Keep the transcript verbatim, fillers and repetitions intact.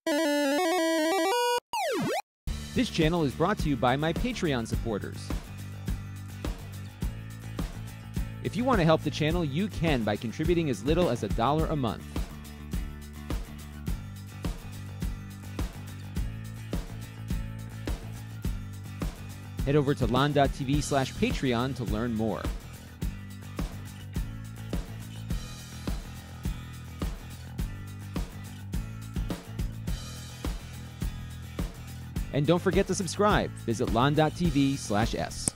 This channel is brought to you by my Patreon supporters. If you want to help the channel, you can by contributing as little as a dollar a month. Head over to lon.tv slash Patreon to learn more. And don't forget to subscribe. Visit lon.tv slash S.